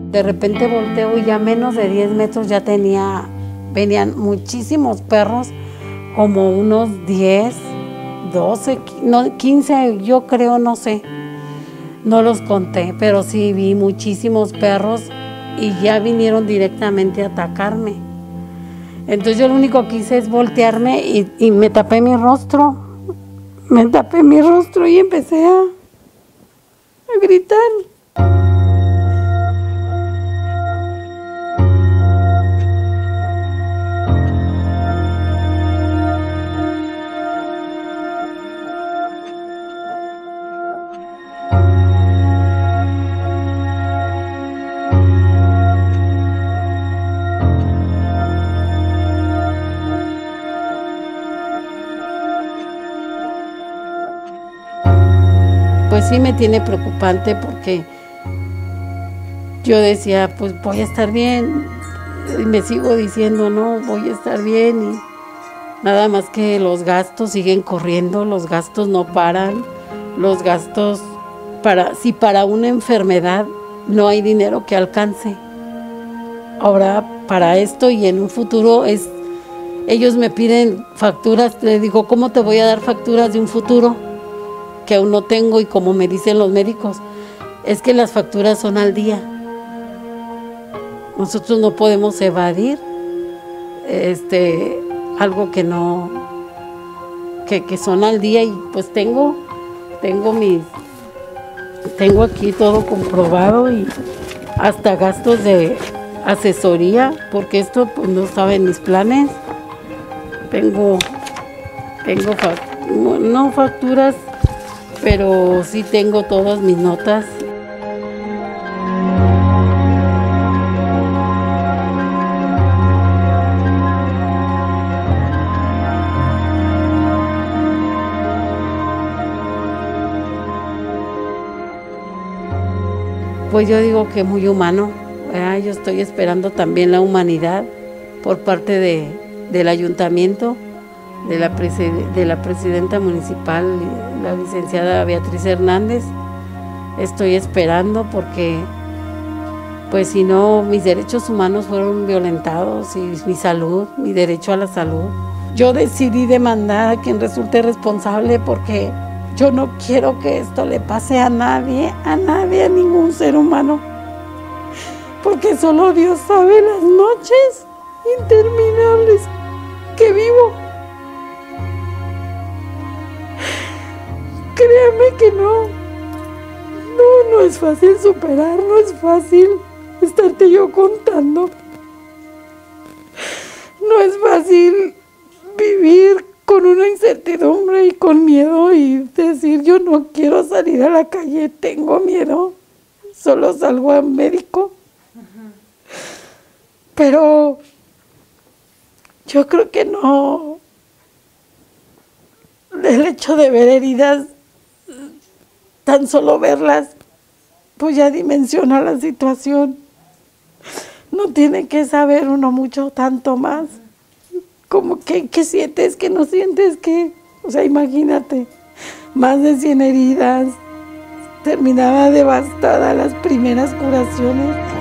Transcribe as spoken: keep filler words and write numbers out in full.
De repente volteo y a menos de diez metros ya tenía, venían muchísimos perros, como unos diez, doce, no, quince, yo creo, no sé. No los conté, pero sí vi muchísimos perros y ya vinieron directamente a atacarme. Entonces yo lo único que hice es voltearme y, y me tapé mi rostro. Me tapé mi rostro y empecé a, a gritar. Pues sí me tiene preocupante porque yo decía, pues voy a estar bien, y me sigo diciendo, no, voy a estar bien, y nada más que los gastos siguen corriendo, los gastos no paran, los gastos, para, si para una enfermedad no hay dinero que alcance, ahora para esto y en un futuro es, ellos me piden facturas, les digo, ¿cómo te voy a dar facturas de un futuro que aún no tengo? Y como me dicen los médicos, es que las facturas son al día. Nosotros no podemos evadir este, algo que no, que, que son al día, y pues tengo, tengo mis, tengo aquí todo comprobado y hasta gastos de asesoría, porque esto pues no estaba en mis planes. Tengo, tengo no facturas, pero sí tengo todas mis notas. Pues yo digo que muy humano, ¿verdad? Yo estoy esperando también la humanidad por parte de, del ayuntamiento, de la, de la presidenta municipal, la licenciada Beatriz Hernández. Estoy esperando porque, pues si no, mis derechos humanos fueron violentados, y mi salud, mi derecho a la salud. Yo decidí demandar a quien resulte responsable porque yo no quiero que esto le pase a nadie, a nadie, a ningún ser humano. Porque solo Dios sabe las noches interminables que vivo. Créame que no, no, no es fácil superar, no es fácil estarte yo contando. No es fácil vivir con una incertidumbre y con miedo y decir, yo no quiero salir a la calle, tengo miedo, solo salgo a médico. Uh-huh. Pero yo creo que no, el hecho de ver heridas, tan solo verlas, pues ya dimensiona la situación. No tiene que saber uno mucho, tanto más. Como que, ¿qué sientes? ¿Qué no sientes? ¿Qué? O sea, imagínate, más de cien heridas, terminaba devastada las primeras curaciones.